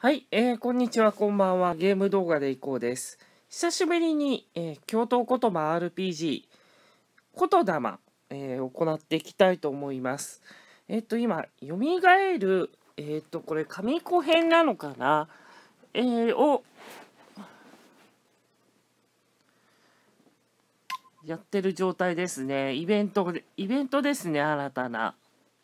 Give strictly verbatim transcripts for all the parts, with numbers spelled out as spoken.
はい、えー、こんにちは、こんばんは。ゲーム動画でいこうです。久しぶりに、えー、京都言葉 アールピージー、言霊、えー、行っていきたいと思います。えっ、と、今、よみがえる、えっ、と、これ、神子編なのかなえー、をやってる状態ですね。イベントで、イベントですね、新たな。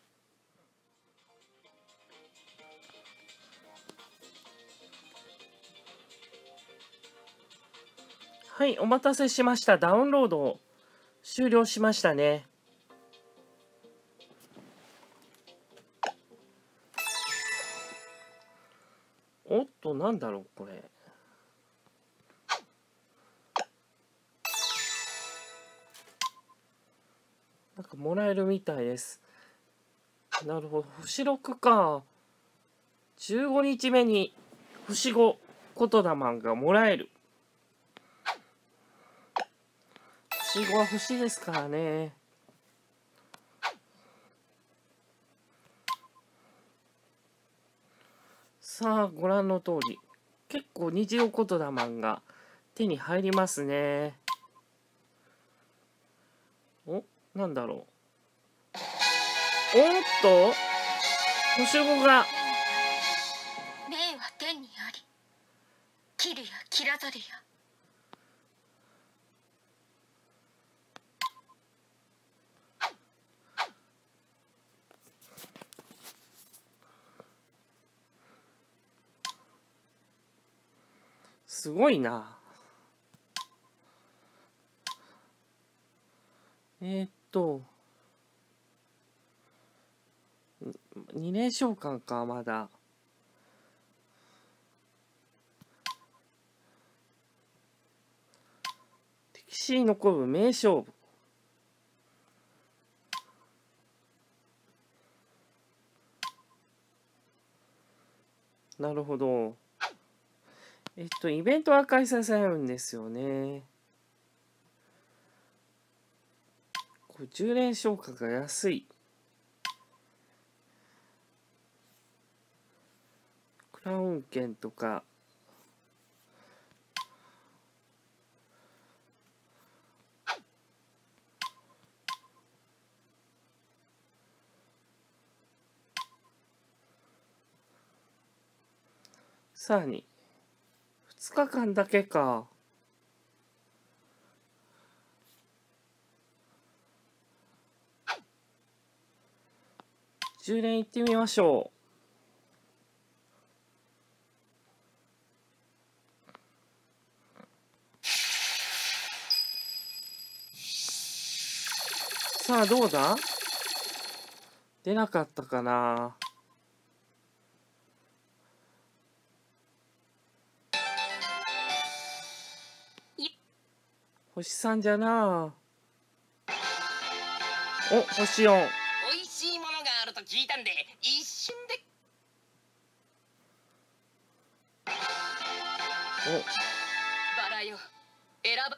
はい、お待たせしました。ダウンロード終了しましたね。おっと、なんだろう、これ。なんかもらえるみたいです。なるほど。星ろくか。じゅうごにちめに星ご言霊がもらえる。星ごは星ですからね。さあ、ご覧の通り。結構虹色言霊が手に入りますね。お、なんだろう。おっと星ごが。 命は天にあり、切るや切らざるや。 すごいな。えー、っと、に連召喚か、まだ。歴史に残る名勝負。なるほど。えっと、イベントは開催されるんですよね。これじゅう連消化が安い。クラウン券とか。さらに、ふつかかんだけか。じゅう連行ってみましょう。さあ、どうだ？出なかったかな。星さんじゃな。お、星よん。 美味しいものがあると聞いたんで一瞬で。 お、 バラよ、選ぶ。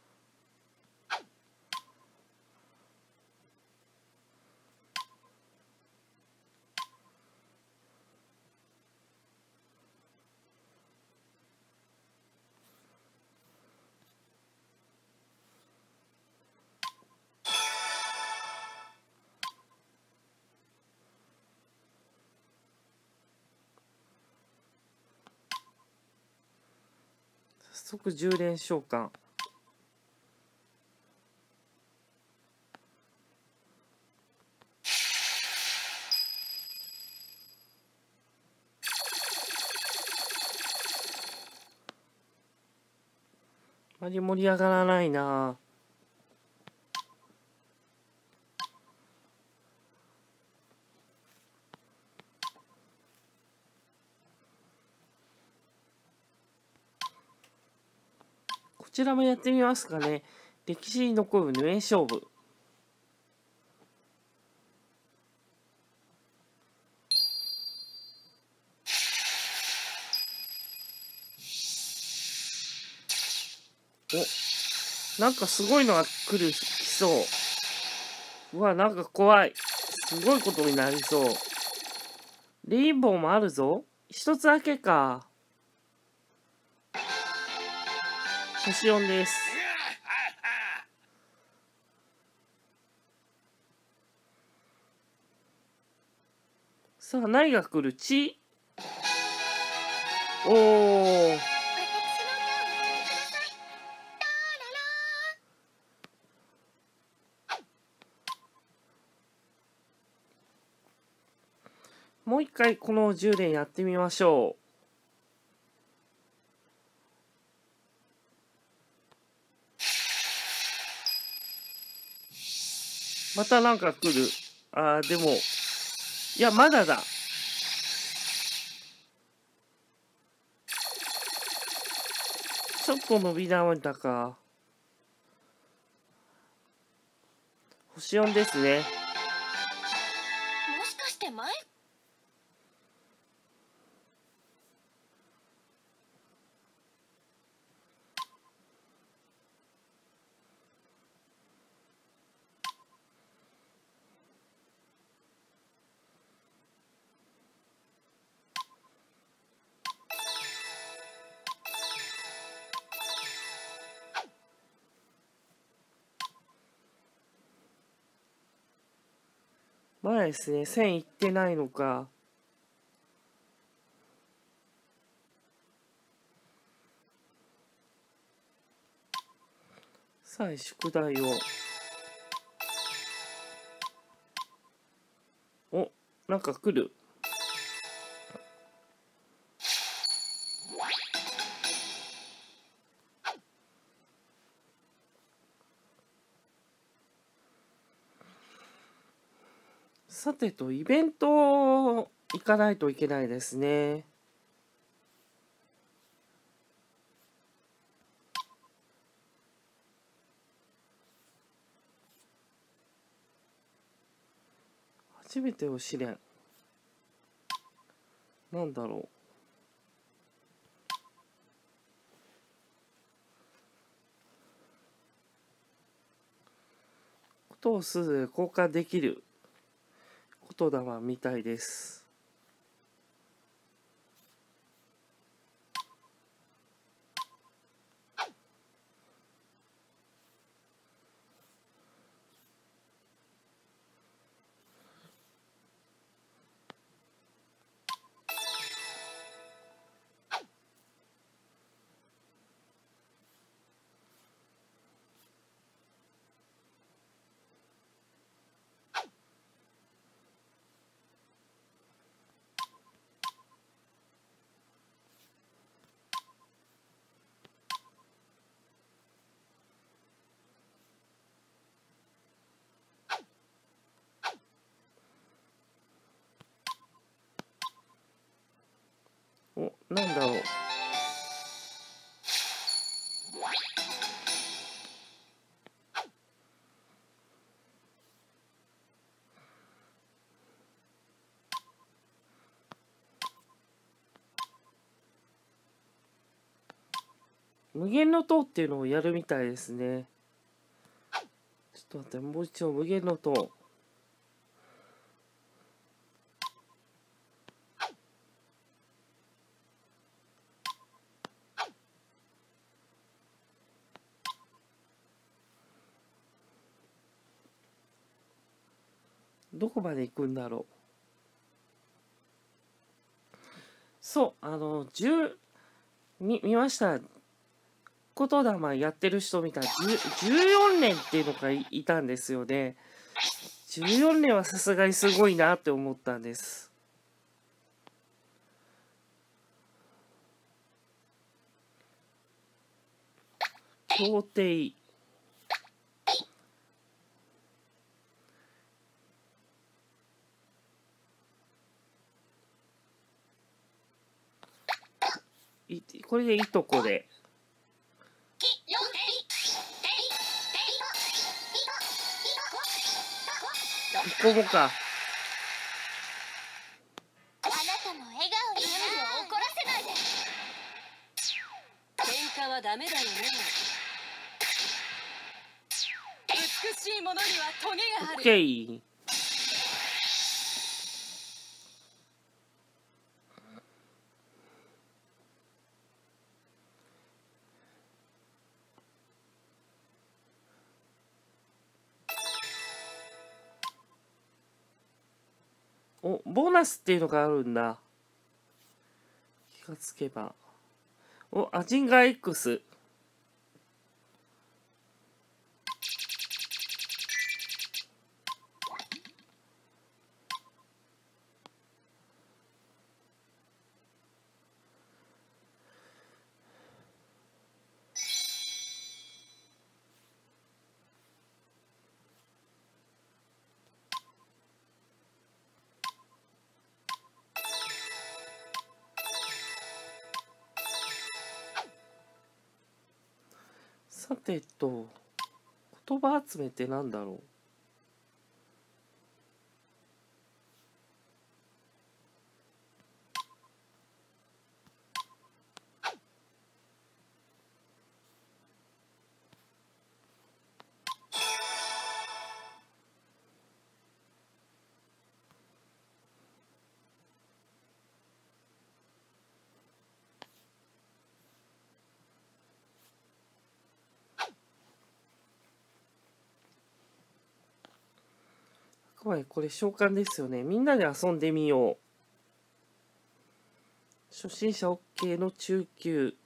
早速じゅう連召喚。あまり盛り上がらないな。こちらもやってみますかね。歴史に残るぬえ勝負。お、なんかすごいのが来る、来そう。うわ、なんか怖い。すごいことになりそう。レインボーもあるぞ。 一つだけか。星よんです。さあ、何が来る？地。おお。 私の手を握ってください。 もう一回このじゅう連やってみましょう。またなんか来る。あー、でも、いや、まだだ。ちょっと伸び直したか。星よんですね。 もしかして前まだですね、線いってないのか。さあ、宿題を。お、なんか来る。さてと、イベント行かないといけないですね。初めてを試練。なんだろう。ことをすぐ交換できる言霊みたいです。お、なんだろう。無限の塔っていうのをやるみたいですね。ちょっと待って、もう一度無限の塔。どこまで行くんだろう。そう、あの、じゅう、み、見ました。言霊やってる人見たらじゅうよん連っていうのがい、いたんですよね。じゅうよん連はさすがにすごいなって思ったんです。協定。いこれでいいとこで。一個もか。 あなたも笑顔に怒らせないで。 喧嘩はダメだよね。美しいものにはトゲがある。 オッケー。 お、ボーナスっていうのがあるんだ。気がつけば。お、アジンガ X。さてと、言葉集めってなんだろう。あくまでこれ召喚ですよね。みんなで遊んでみよう。初心者 OK の中級。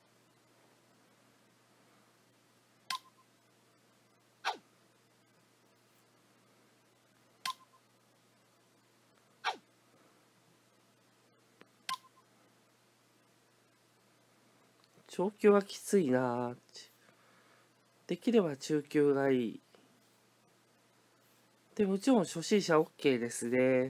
長級はきついな。できれば中級がいい。でもちろん初心者 OK ですね。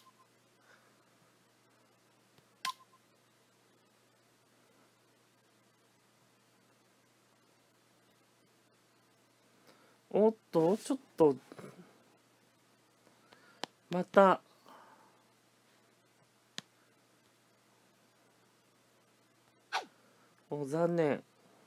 おっと、ちょっと、また、お、残念。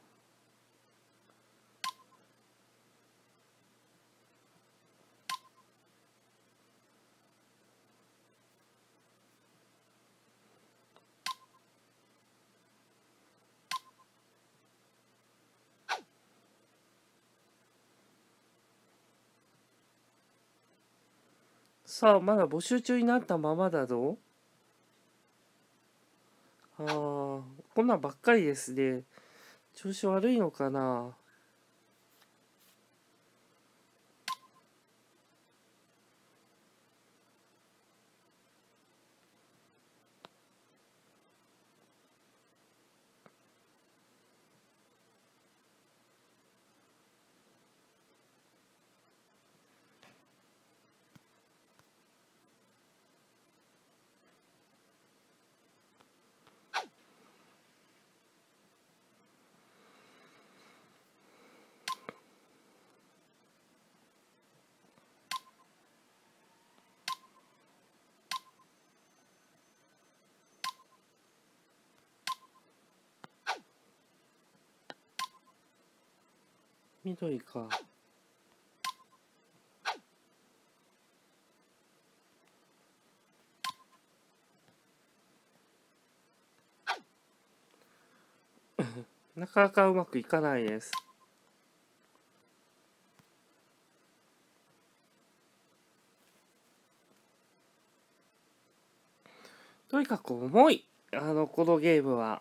さあ、まだ募集中になったままだぞ。ああ、こんなんばっかりですね。調子悪いのかな。緑か。なかなかうまくいかないです。とにかく重い。あの、このゲームは。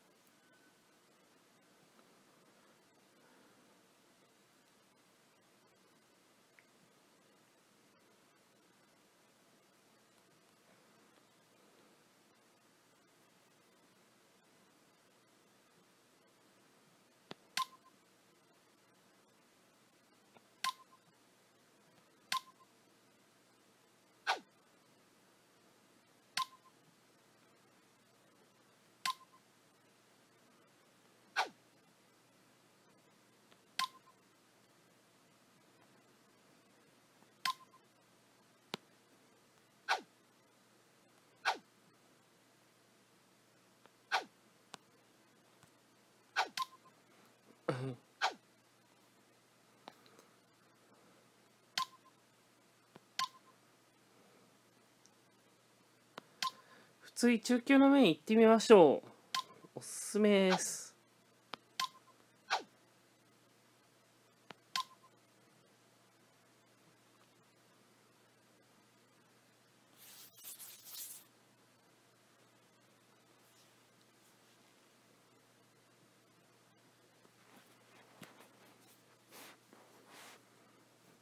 普通に中級の面行ってみましょう。おすすめです。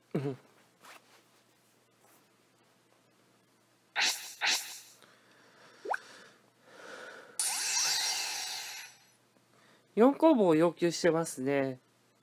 うんよんコンボを要求してますね。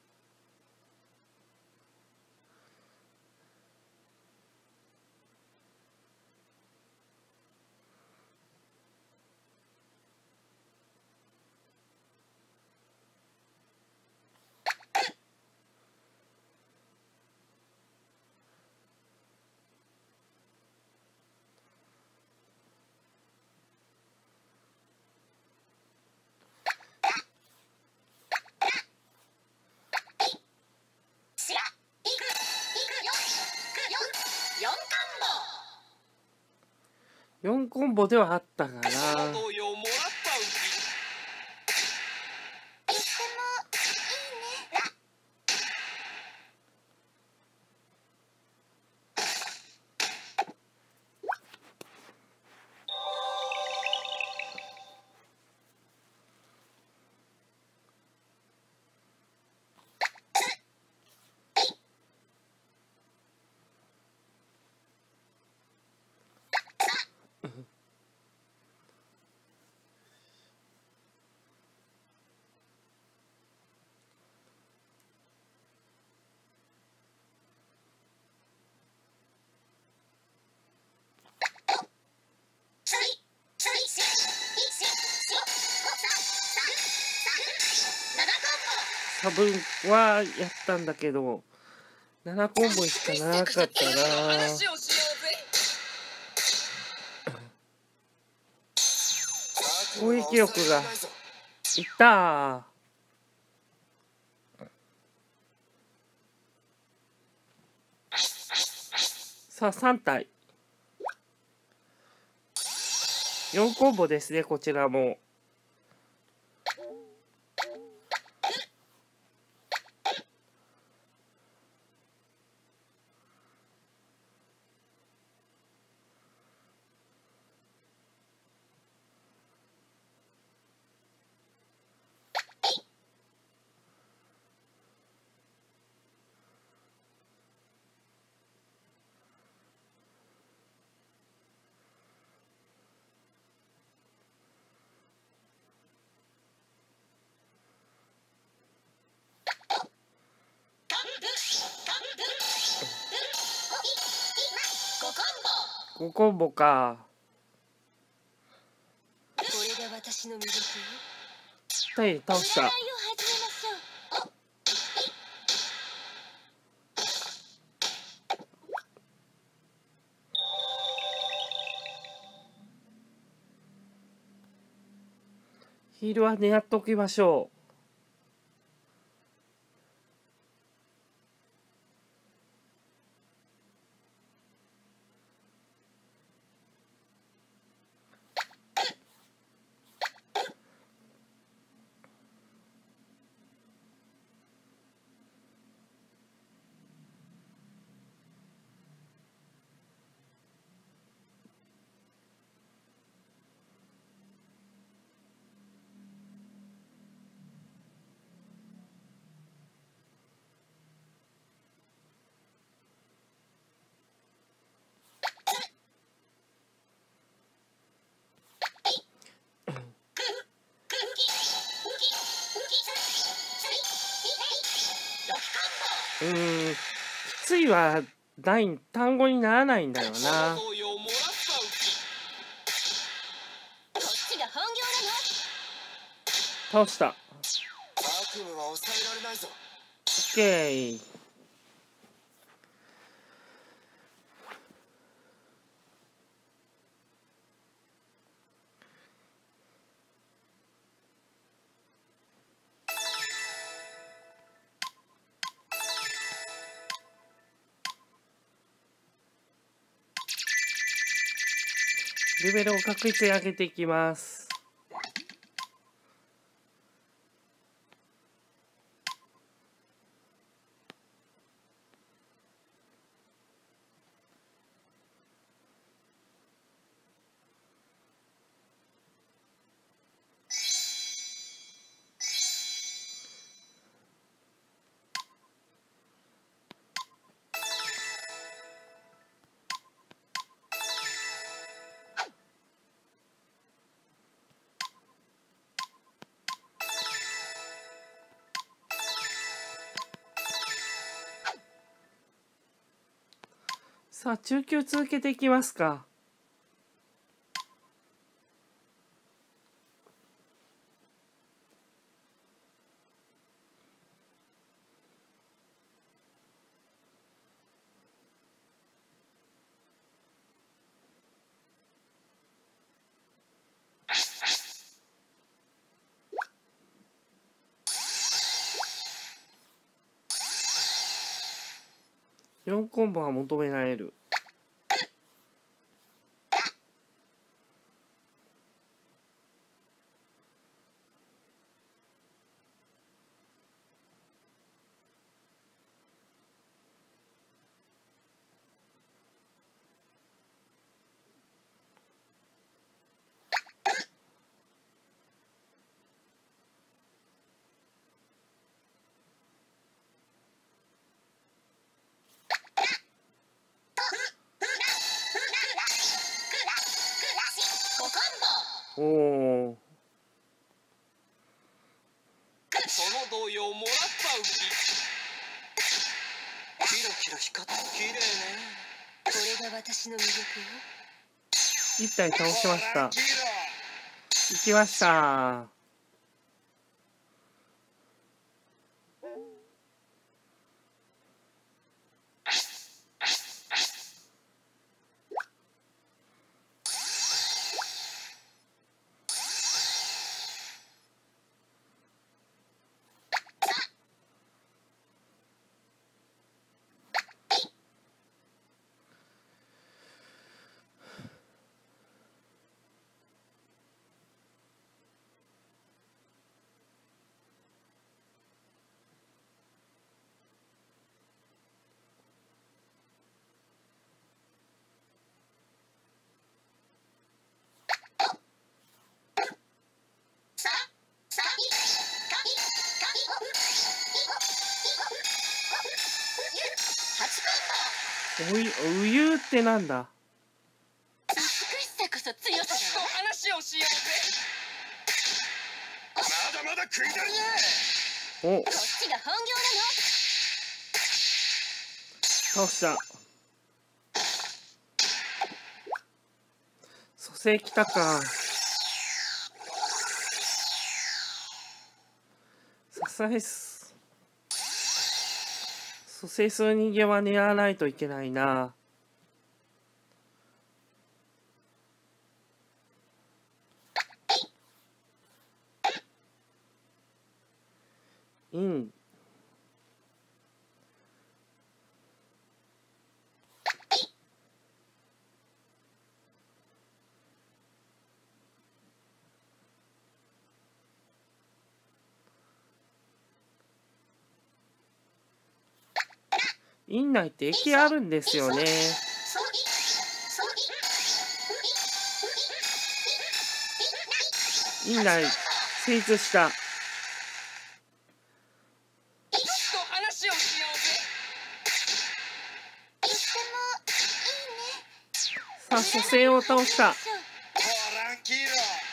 よんコンボではあったかな。 動揺もらったうち。 差分はやったんだけどななコンボしかなかったな。 話をしようぜ。 攻撃力がいったー。さあさん体よんコンボですね、こちらも。ごコンボか。 これが私の魅力よ。 はい倒した。 お願いを始めましょう。 ヒールは狙っておきましょう。うーん、きついはない単語にならないんだよな。 動揺もらったうち。 こっちが本業なの。 倒した。 悪夢は抑えられないぞ。 オッケー。レベルを確実に上げていきます。 さあ、中級続けていきますか。よんコンボは求められる。おお。 その動揺もらったうき。 キラキラ光って綺麗ね。 これが私の魅力よ。 一体倒しました。 ほらキラ行きました。おい、お湯ってなんだ。 美しさこそ強さとだわ。 話をしようぜ。 まだまだ食い足りねお、 こっちが本業倒した。蘇生来たか。さすがです。蘇生する人間は狙わないといけないな。イン。院内って駅あるんですよね。院内成立した。 と話をしようぜ。 さあ、蘇生を倒した。 え。ほらキラ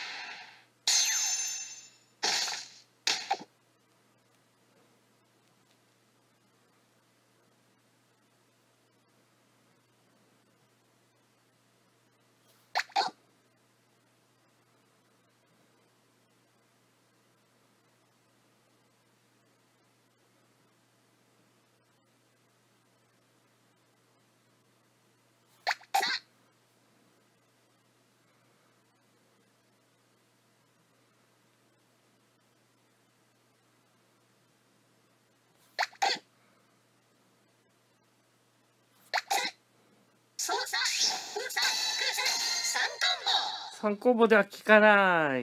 さんコンボでは効かない。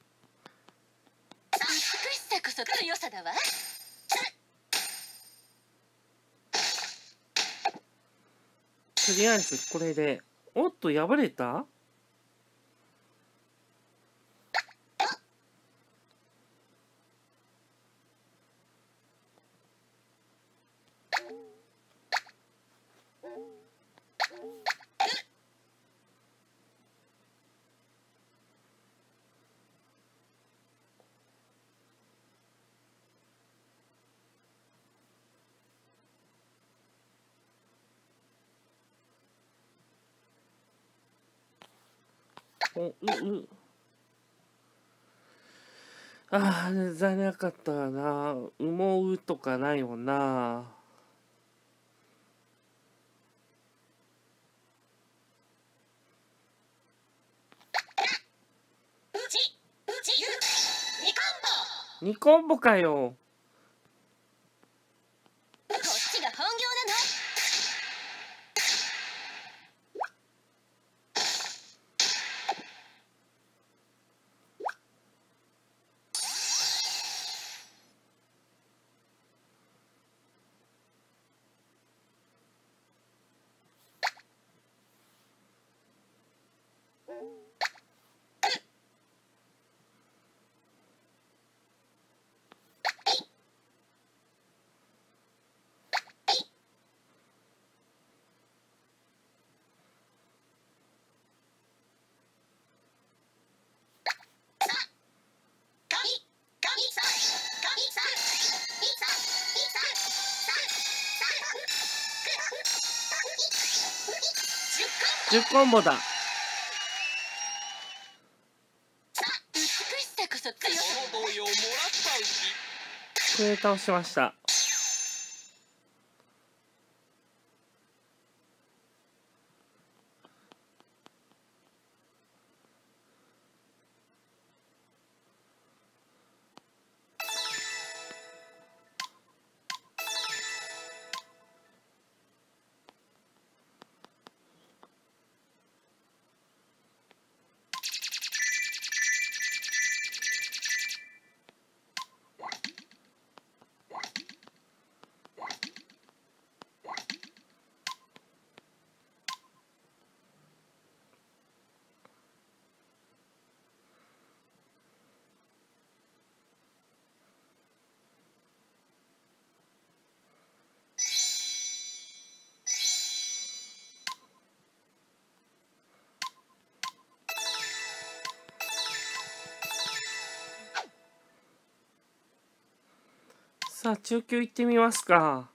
美しさこそ強さだわ。 とりあえずこれで。おっと、破れた。 おううああ、ね、残念なかったな。羽毛とかないもんな。にコンボかよ。 こっちが本業なの。 じゅうコンボだ。 美しさこそ強さ。 この動揺もらったうち。 これ倒しました。さあ、中級行ってみますか。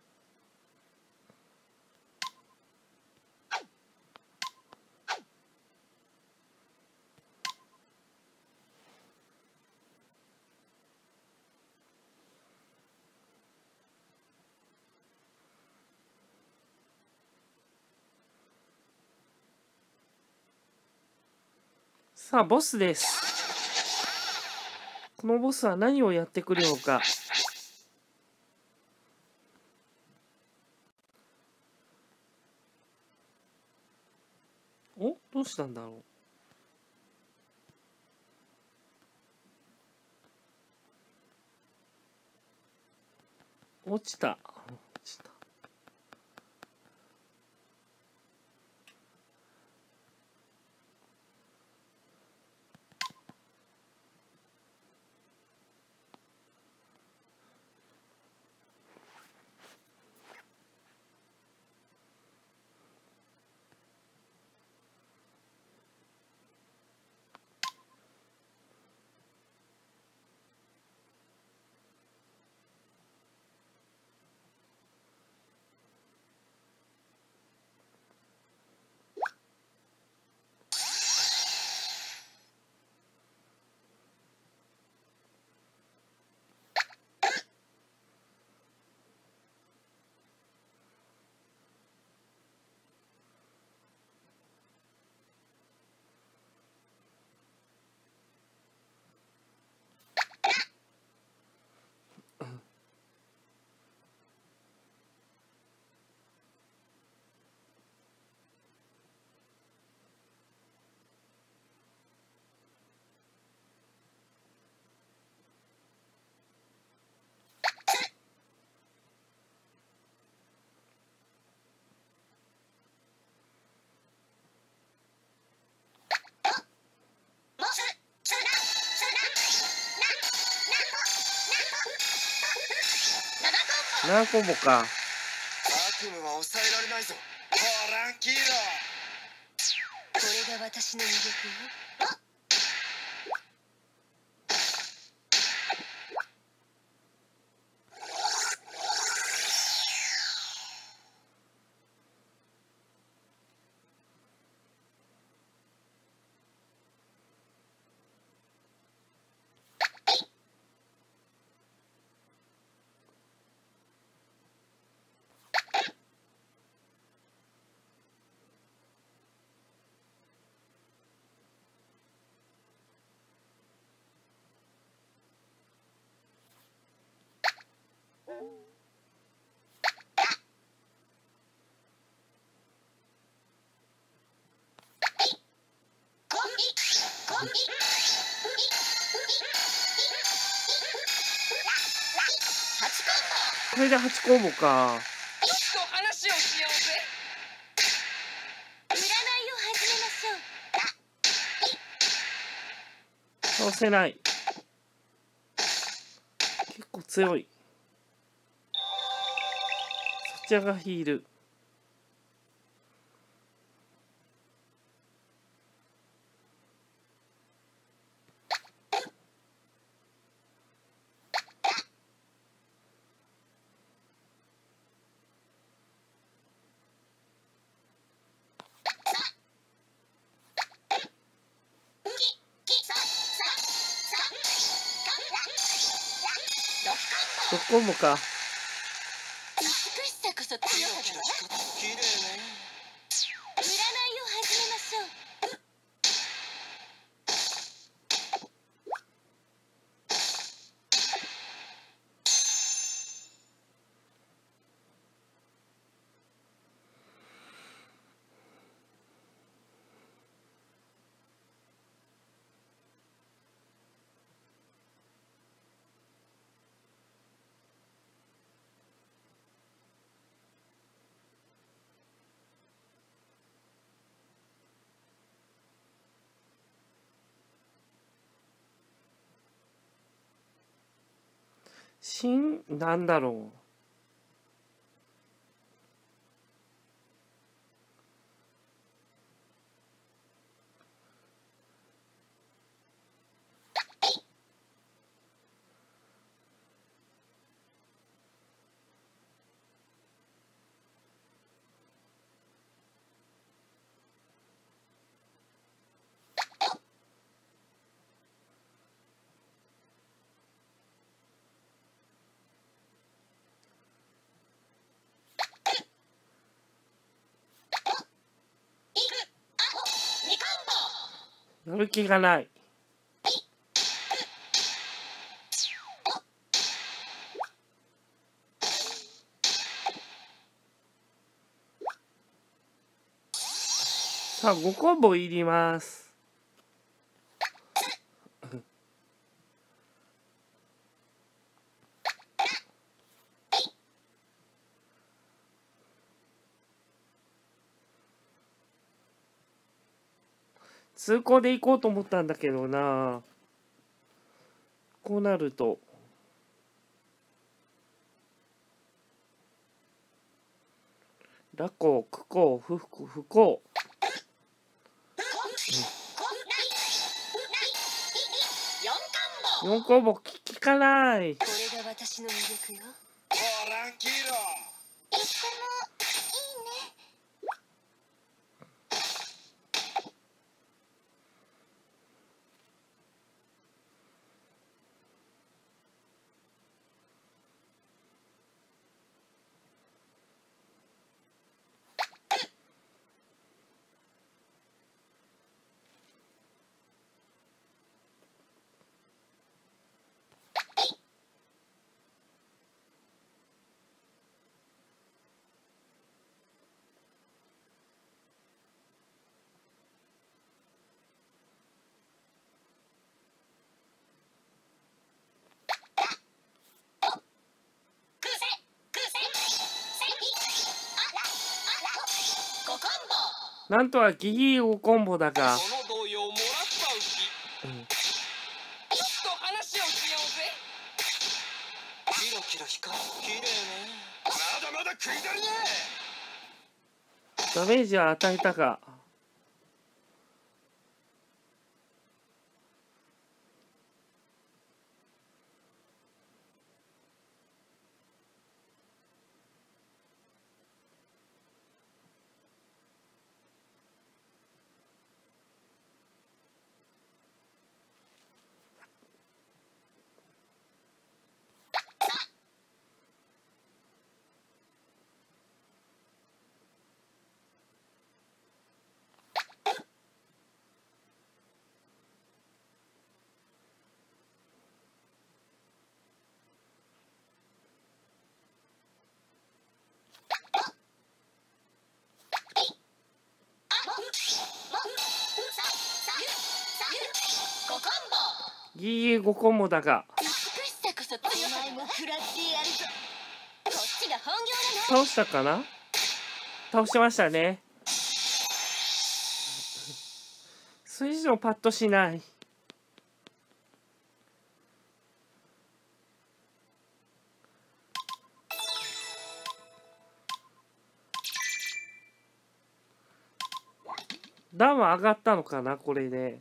さあ、ボスです。このボスは何をやってくるのか。お、どうしたんだろう。落ちた。落ちた。ななコンボか。 悪夢は抑えられないぞ。トランキーロ。 これが私の魅力よ。 これではちコンボか。 ちょっと話をしようぜ。 占いを始めましょう。 倒せない。結構強い。そちらがヒール。ろくコンボか。 美しさこそ強さだわ。 綺麗ね。 占いを始めましょう。 新なんだろう。やる気がない。さあごコンボいります。通行で行こうと思ったんだけどな。こうなると羅幸、苦幸、不服、不幸。よんコンボ効かない。 これが私の魅力よ。 トランキーロ。 とってもいいね。 なんとはギリごコンボだが。 この動揺もらったうし。 うん、 ちょっと話をしようぜ。 キラキラ光る。綺麗ね。まだまだ食い足りねダメージは与えたが。 ごコンギリギリごコンボだがボ。美しさこそ強さ。お前も食らってやるぞ。こっちが本業なの。 倒したかな。倒しましたね。それ以上パッとしない。段は上がったのかなこれで。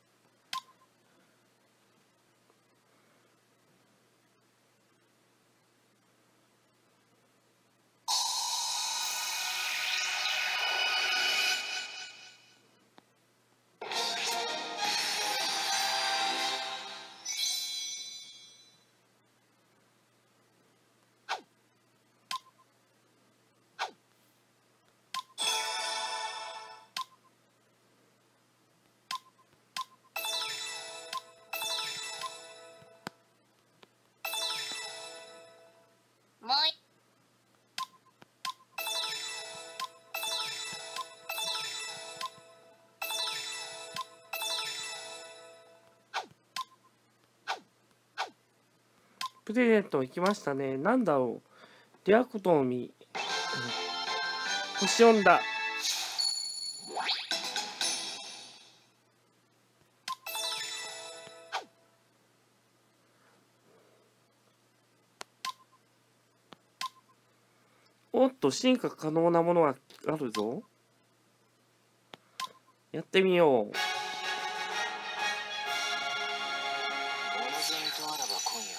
もういプレゼント行きましたね。なんだろう。ディアコトーミ。星読んだ。おっと、進化可能なものがあるぞ。やってみよう。 お望みとあらば今夜。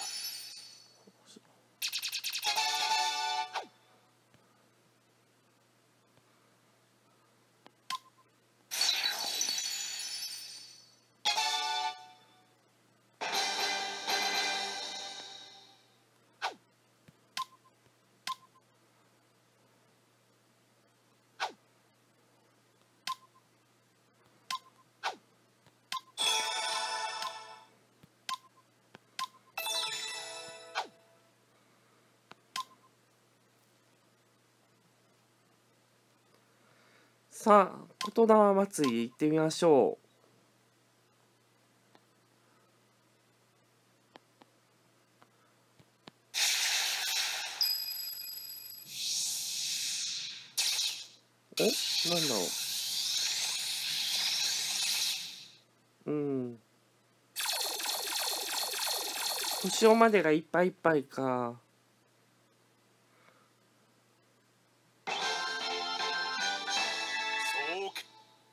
さあ、言霊祭り行ってみましょう。お、なんだろう。うん。星尾までがいっぱいいっぱいか。 そうか。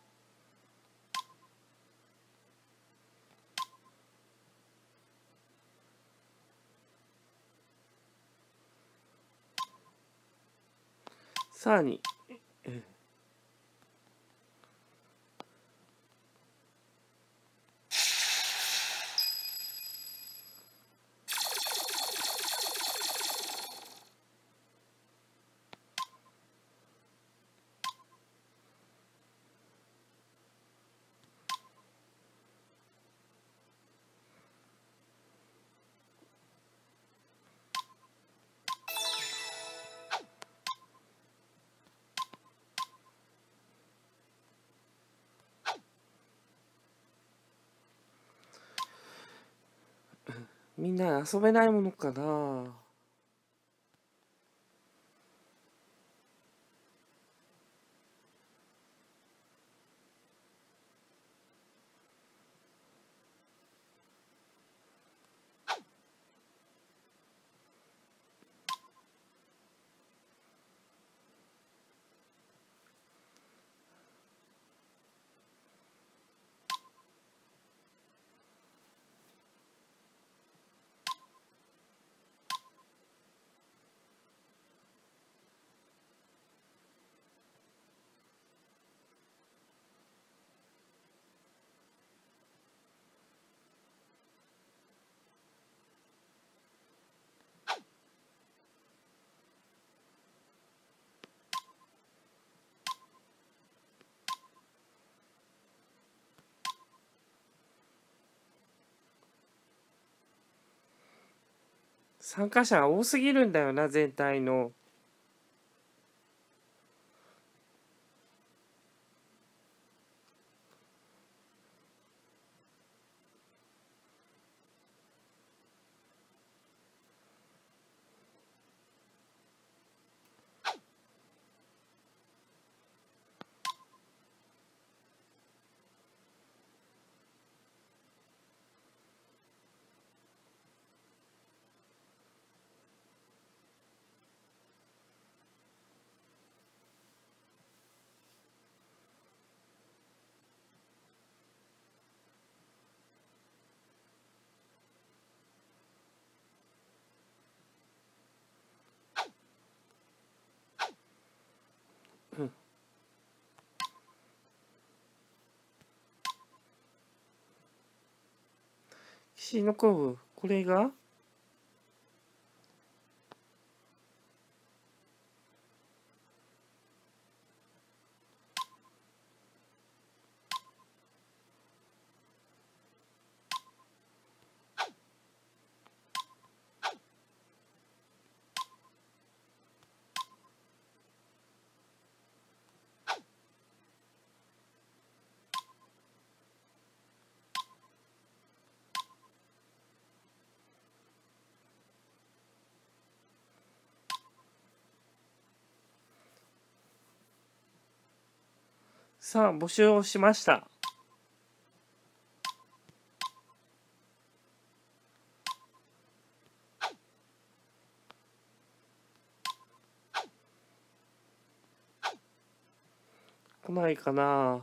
さらに。えみんな遊べないものかな。参加者が多すぎるんだよな、全体の。 岸のコブ、これがさあ、募集をしました。来ないかな。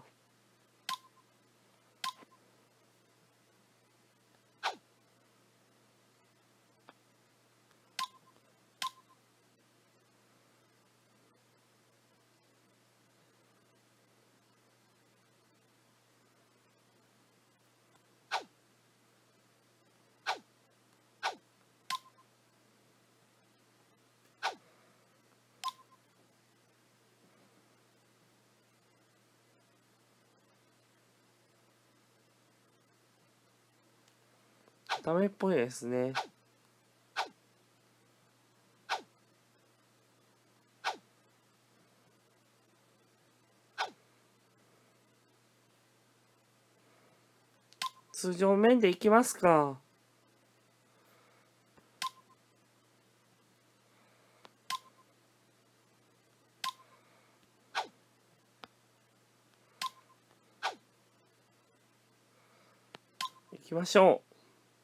ダメっぽいですね。通常面でいきますか。行きましょう。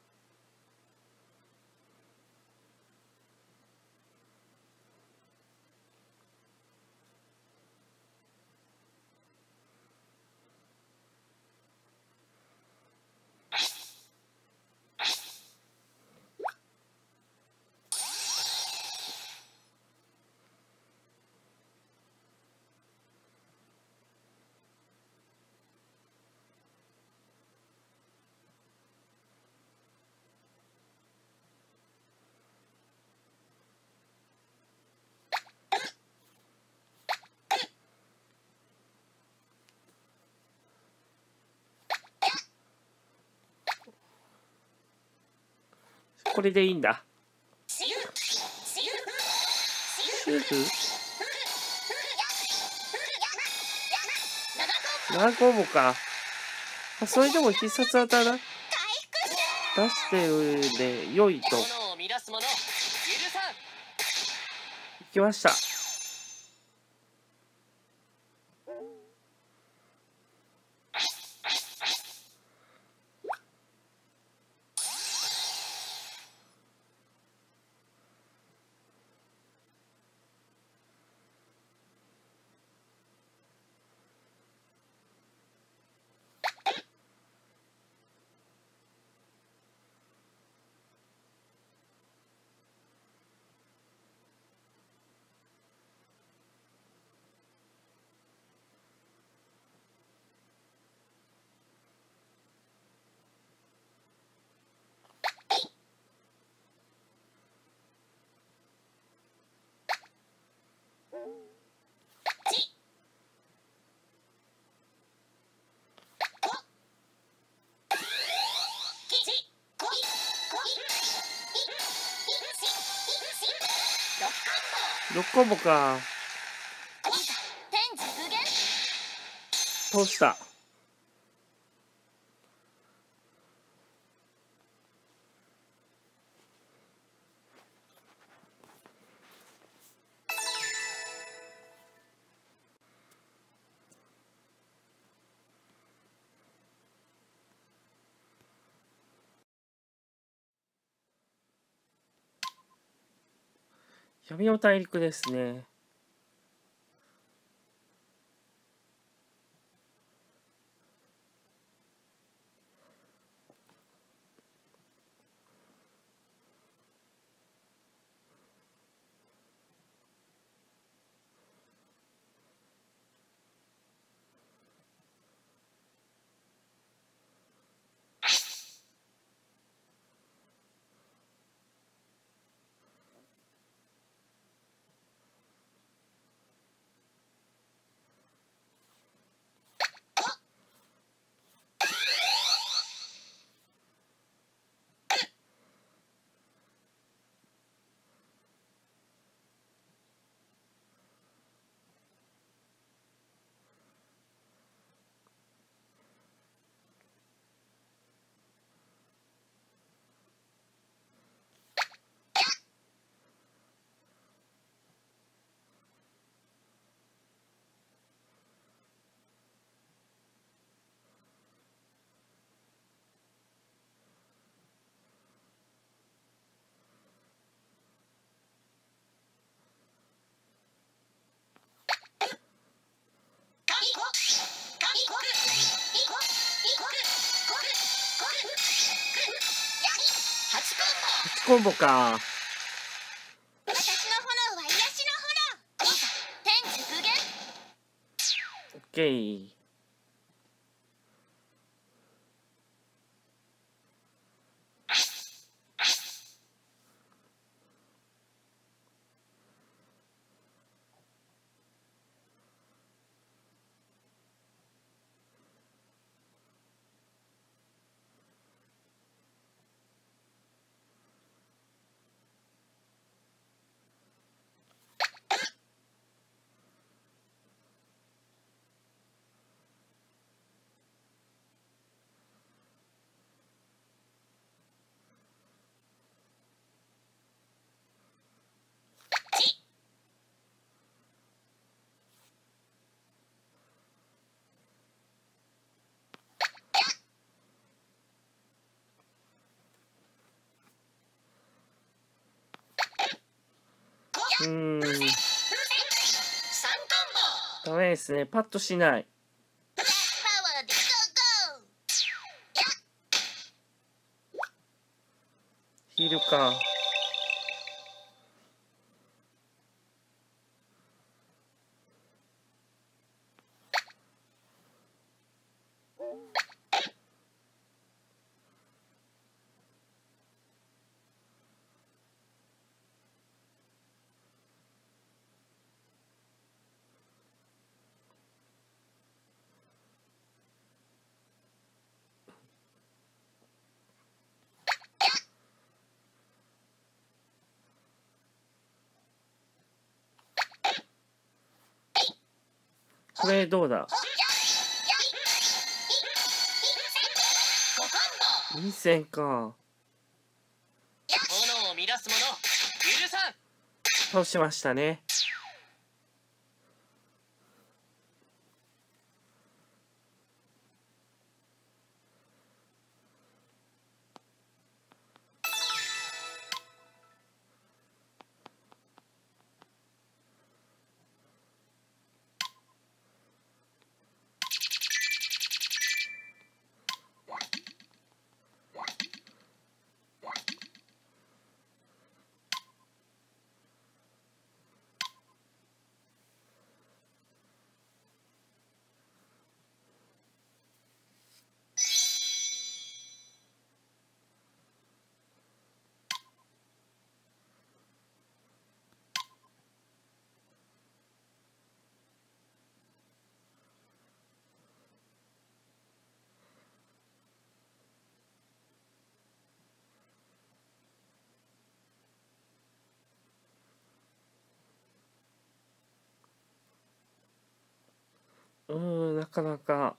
これでいいんだ。シューズナーコーボか。あ、それでも必殺技だ出してるで良いと。行きました。ろっコンボか。通した。闇の大陸ですね。 コンボか。 私の炎は癒しの炎。いざ天実現。 オッケー。うーん。ダメですね。パッとしない。 パワーでゴーゴー。 ヒールか。これどうだ。いい線か。 炎を乱す者許さん。 倒しましたね。うーん、なかなか。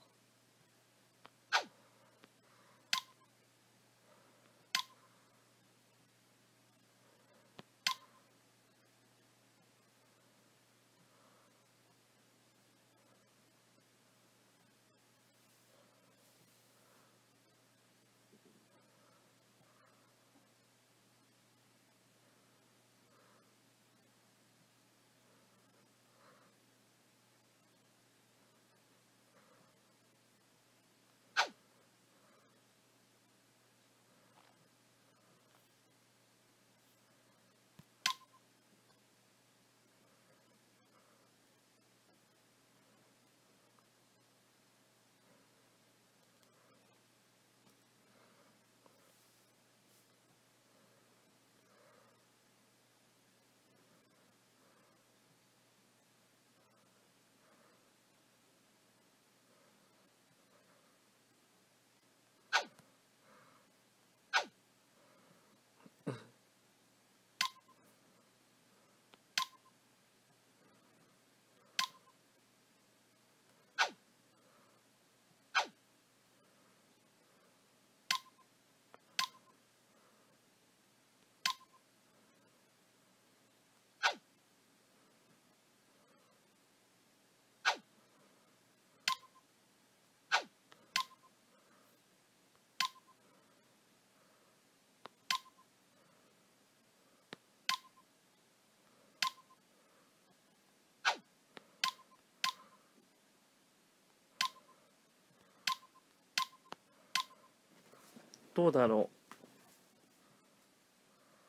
どうだろう。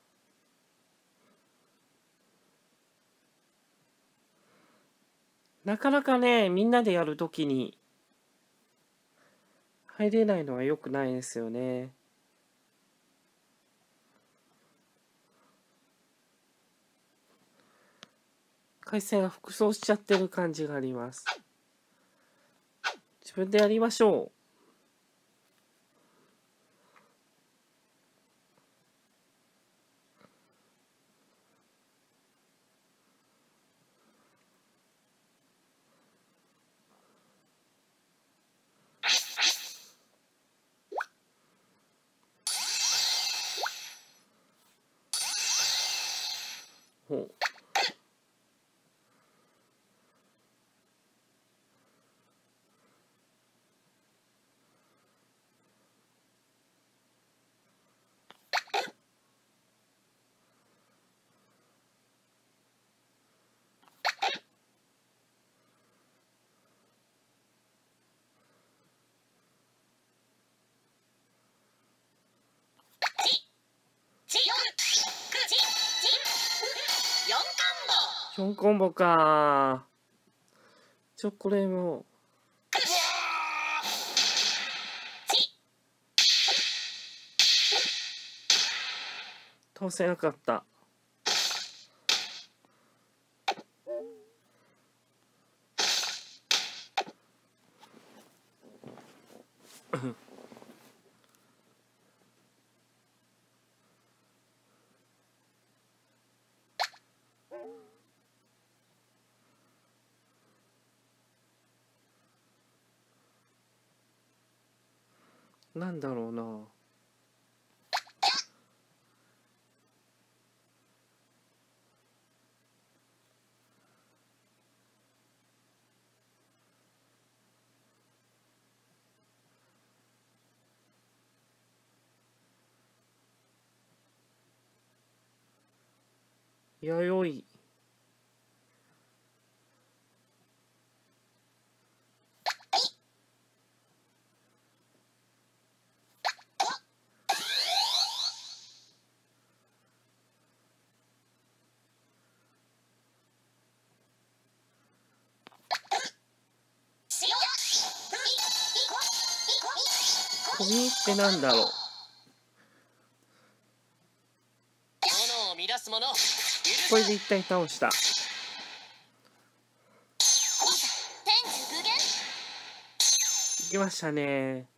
なかなかね、みんなでやるときに入れないのは良くないですよね。回線が複装しちゃってる感じがあります。自分でやりましょう。ほう。よんコンボか。ちょ、これも。倒せなかった。なんだろうな。弥生。コミってなんだろう。 炎を乱す者。 これで一体倒した。いきましたね。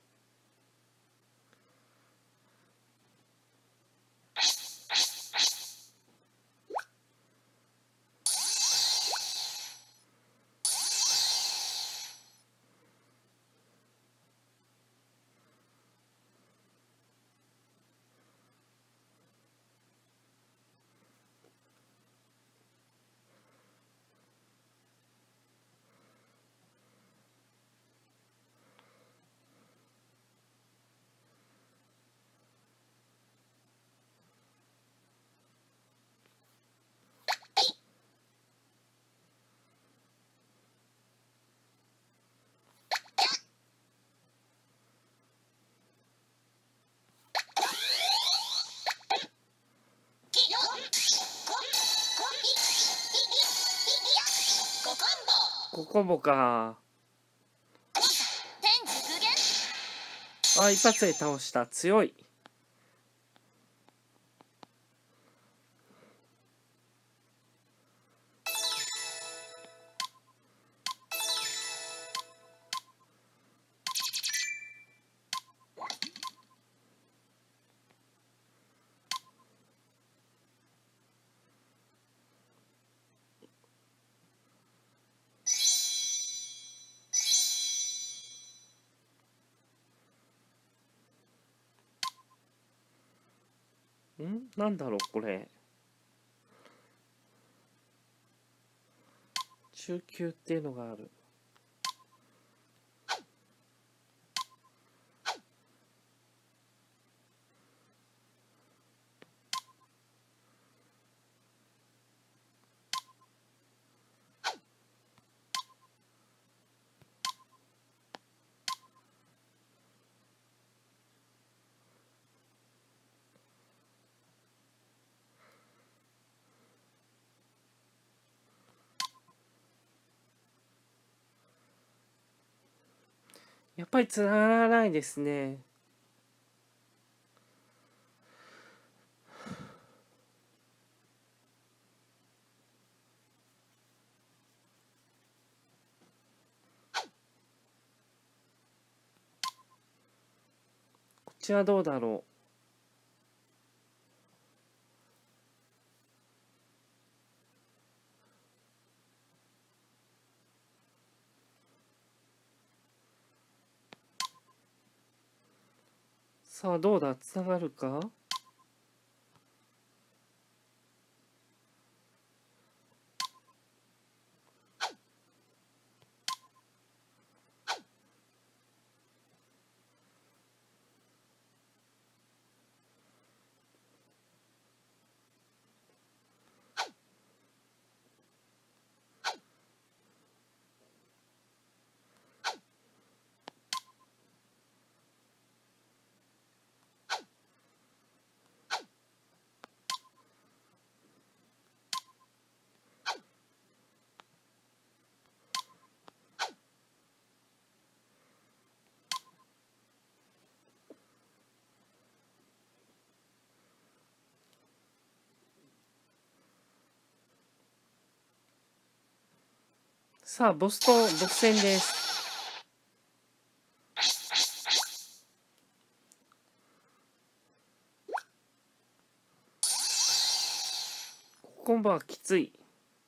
ごコンボか。あ、一発で倒した。強い。んなんだろうこれ。中級っていうのがある。 やっぱりつながらないですね。こっちはどうだろう。さあどうだ、つながるか。さあボスとボス戦です。今晩はきつい。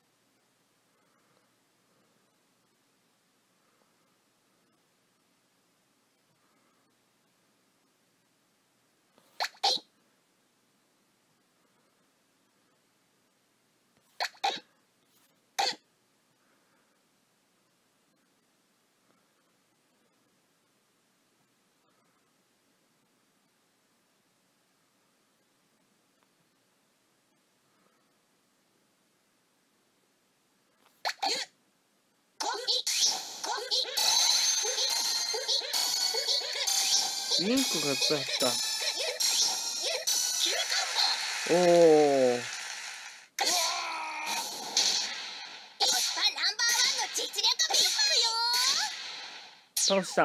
リンクが使った。おお。倒した。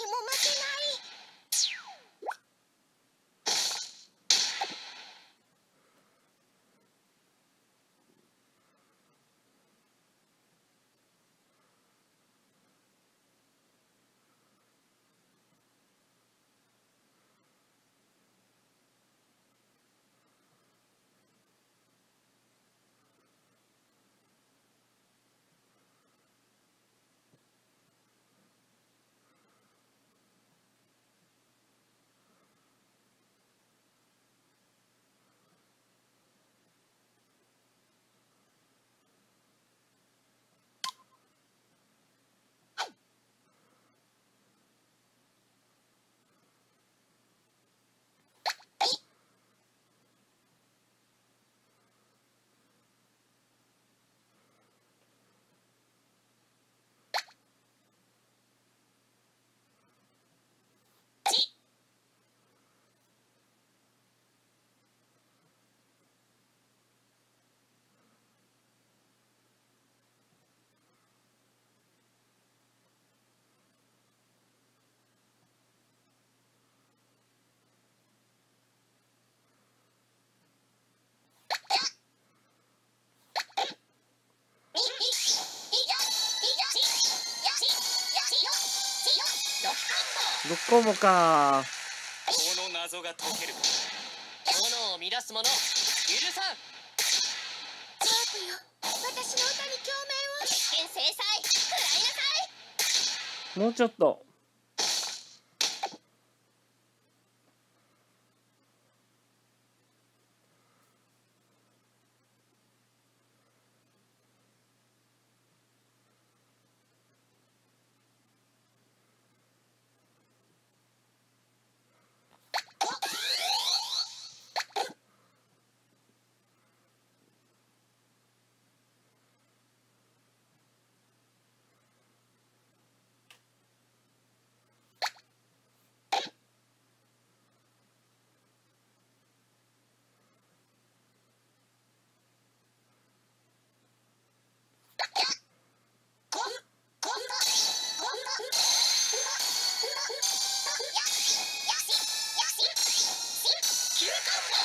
ろっコンボか。 この謎が解ける。炎を乱す者許さん。 ジャープよ、私の歌に共鳴を。鉄拳制裁、食らいなさい。 もうちょっと。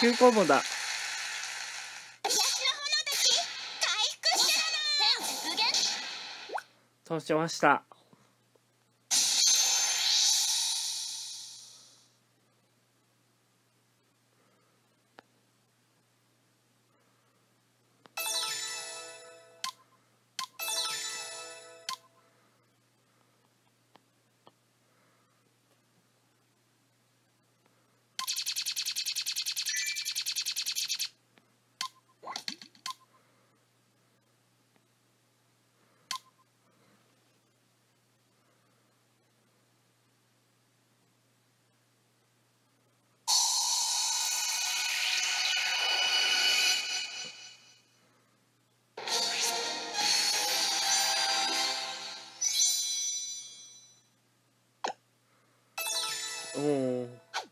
球コムだ。 癒しの炎たち回復してるな。天実現。 倒しました。おお。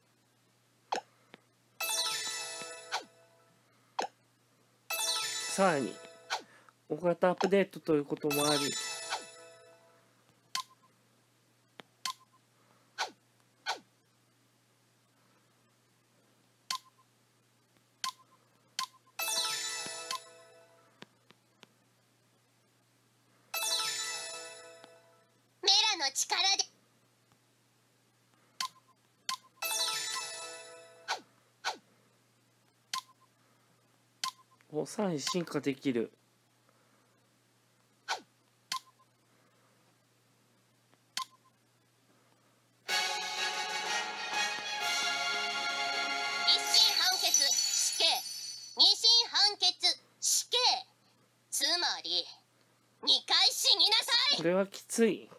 さらに大型アップデートということもあり、 メラの力でおさらに進化できる。 一審判決死刑、二審判決死刑。つまり二回死になさい。 これはきつい。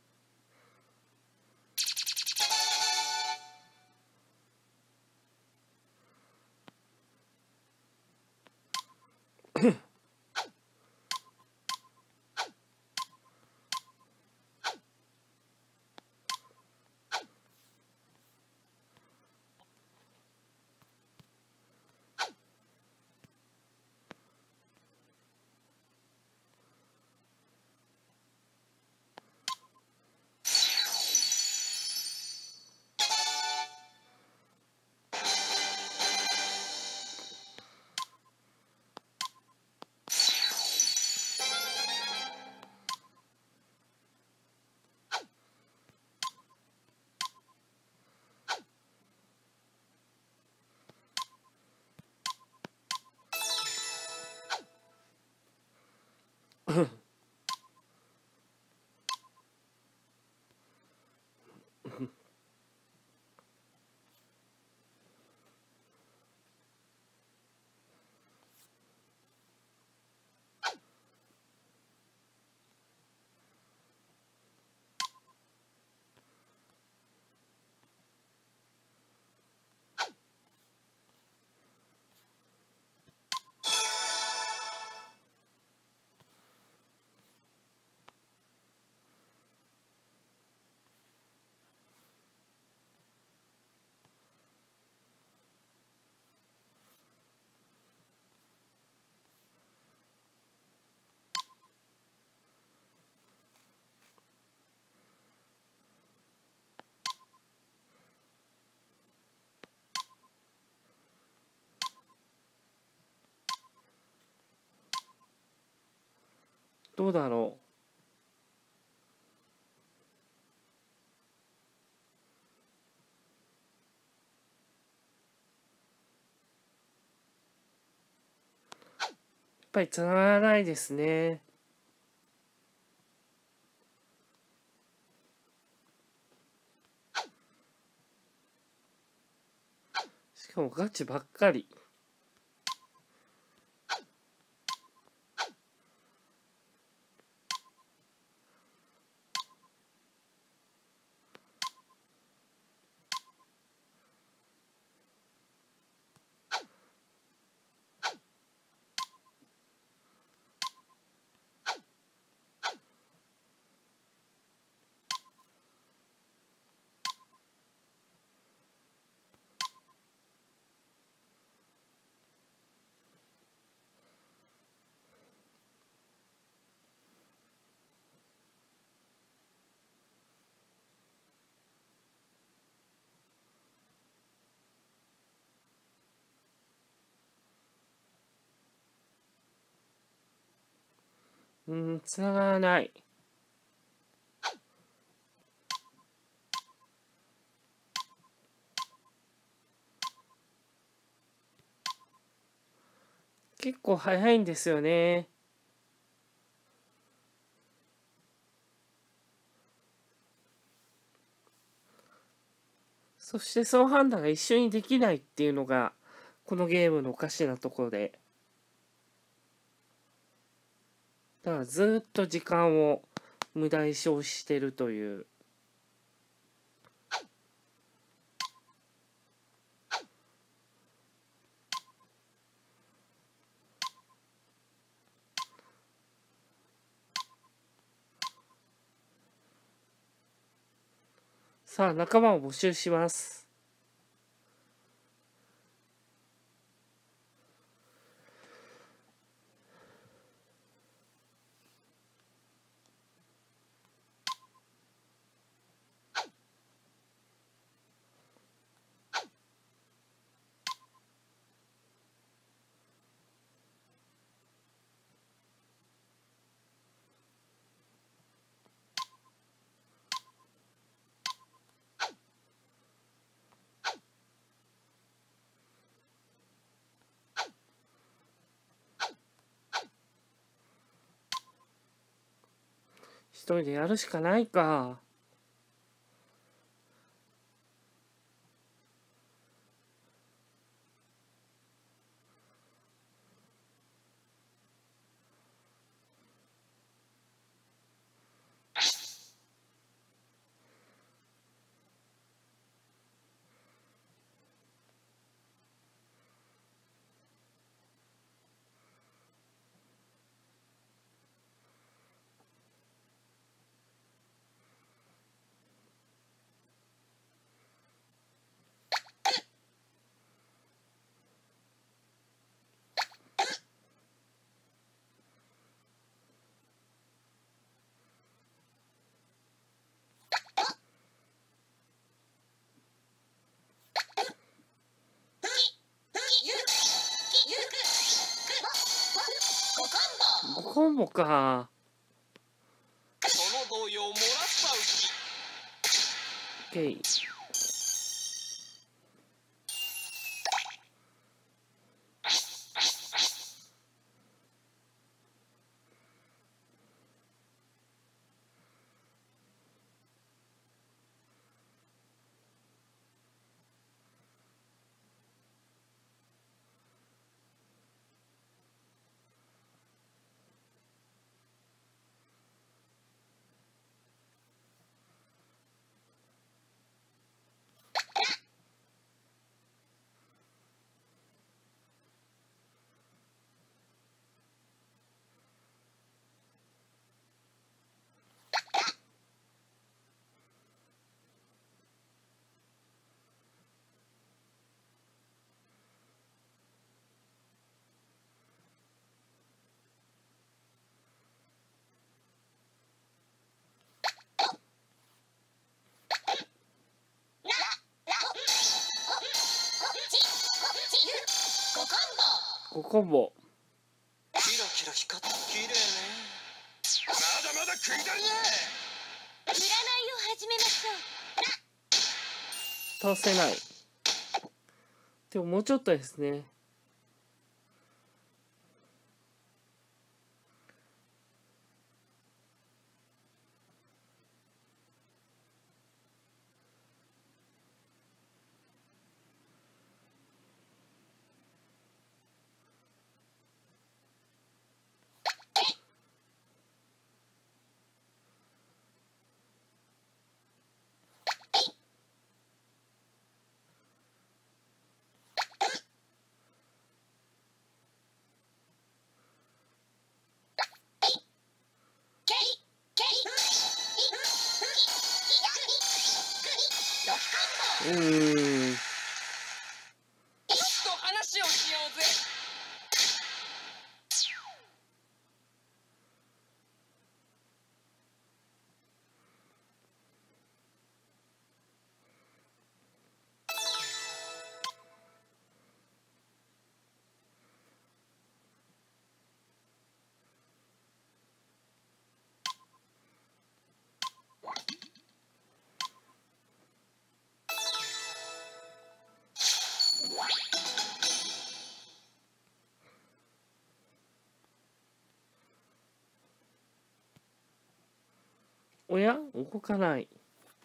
どうだろう。やっぱりつながらないですね。しかもガチばっかり。 うん、つながらない。結構早いんですよね。そしてその判断が一緒にできないっていうのがこのゲームのおかしなところで、だからずっと時間を無駄に消費してるという。さあ、仲間を募集します。一人でやるしかないか。ごコンボか。 その動揺をもらったうち。 オッケー。ごコンボ。 キラキラ光って綺麗ね。まだまだ食い足りね占いを始めましょう。 倒せない。でももうちょっとですね。うーん。 ちょっと話をしようぜ。 おや動かない。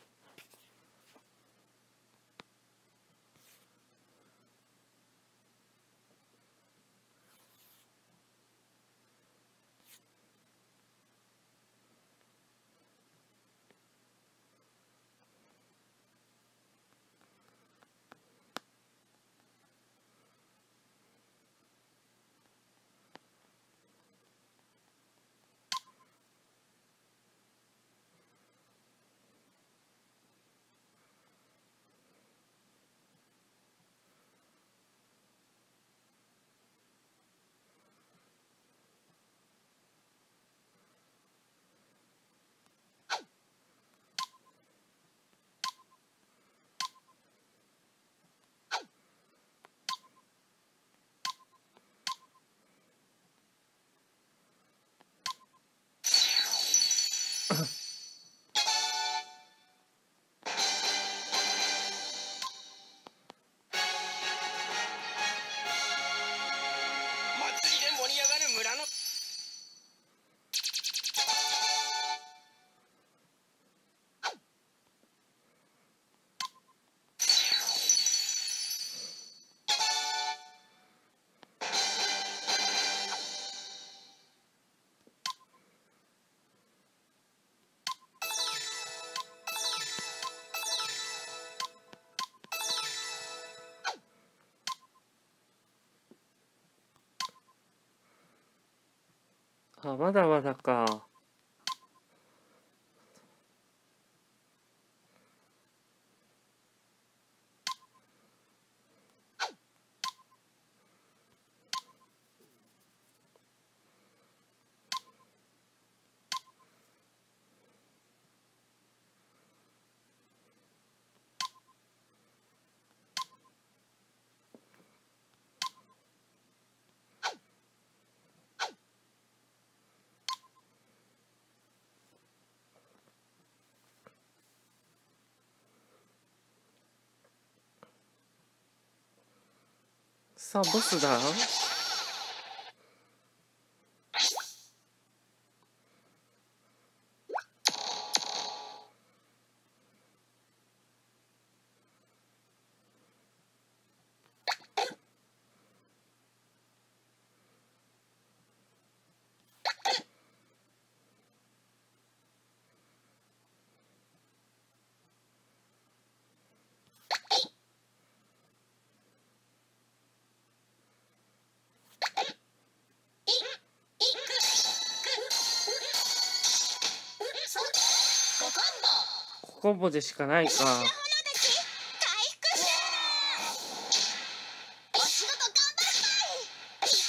祭りで盛り上がる村のあ、まだまだか。さあボスだ。コンボでしかないか。 花たち回復してる。お仕事頑張ったい。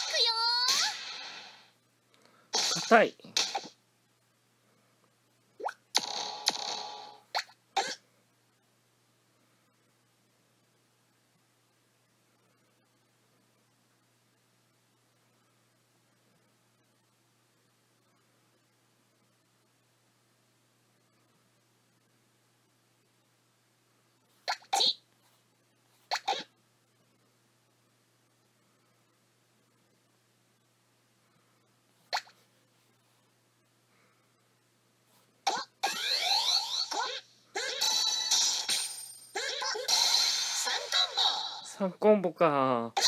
行くよ。 硬い。さんコンボか。 あれを飲んで頑張る。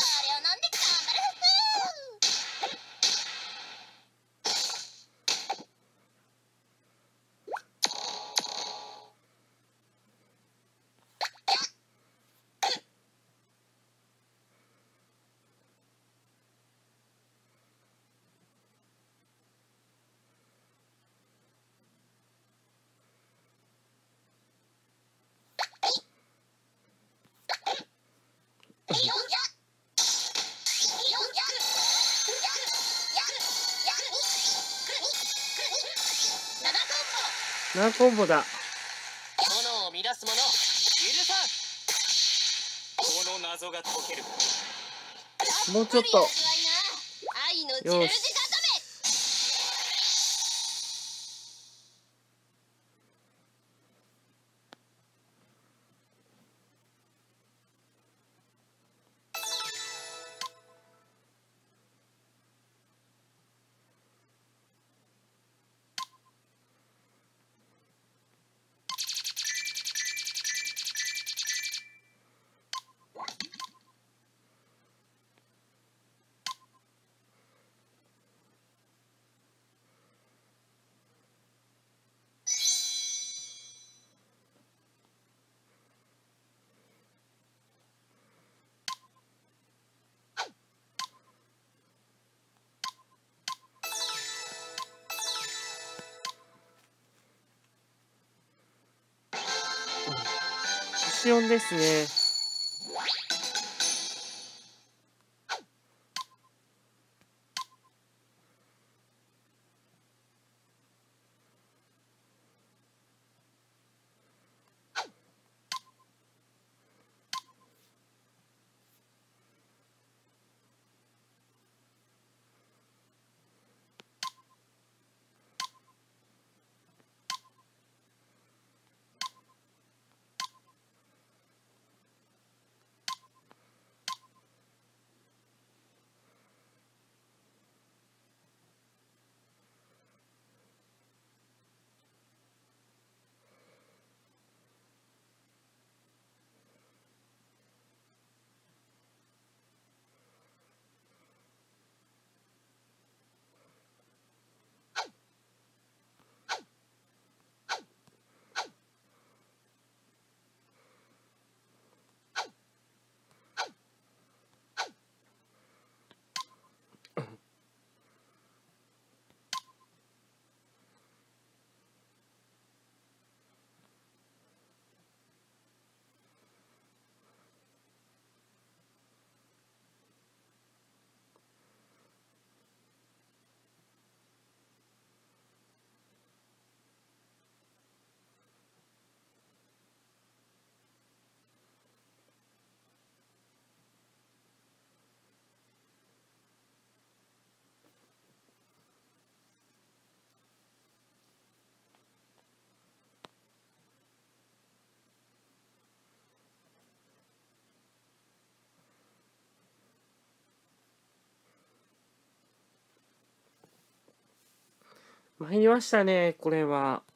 ななコンボだ。 炎を乱す者許さん。この謎が解ける。 もうちょっと。 愛の十字固め。 し音ですね。参りましたね、これは。